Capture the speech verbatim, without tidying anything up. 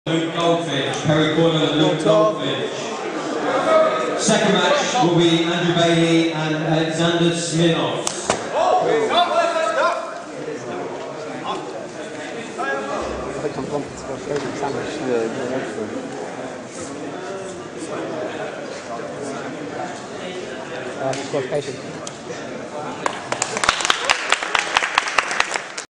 Luke Goldfinch, Perry Corner, Luke Goldfinch. Second match will be Andrew Bailey and Alexander Smirnov. I think I'm bumping to my favourite sandwich. Yeah, excellent. Uh, qualification.